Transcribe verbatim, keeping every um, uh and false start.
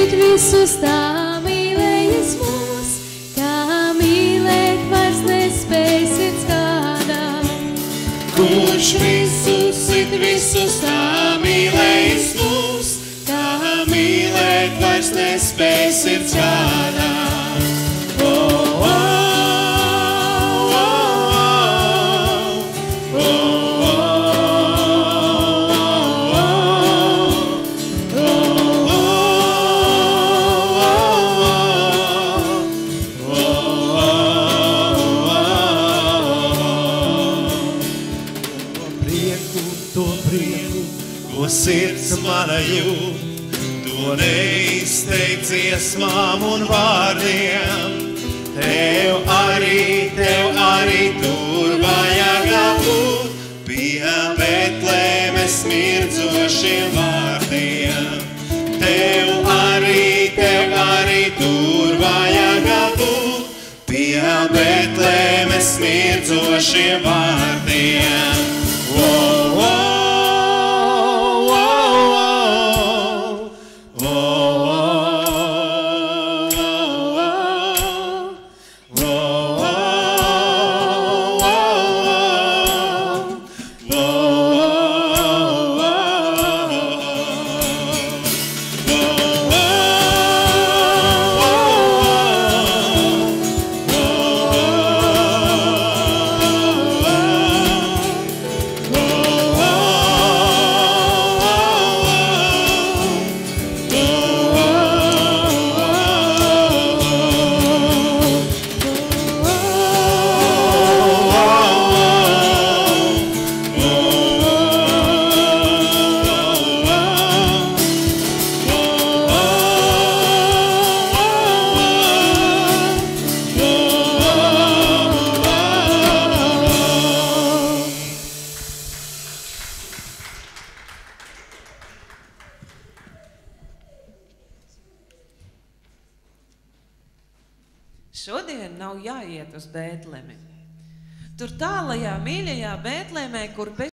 sit visus tā mīlējis mūs, kā mīlēt vairs nespēj sirds kādā. Kurš visus sit visus tā mīlējis mūs, kā mīlēt vairs nespēj sirds kādā. Sirds mana jūt, to neizteikt dziesmām un vārdiem. Tev arī, tev arī tur vajag būt pie Betlēmes mirdzošiem vārdiem. Tev arī, tev arī tur vajag būt pie Betlēmes mirdzošiem vārdiem. Oh, oh. Šodien nav jāiet uz Bētlemi. Tur tālajā mīļajā Bētlemē, kur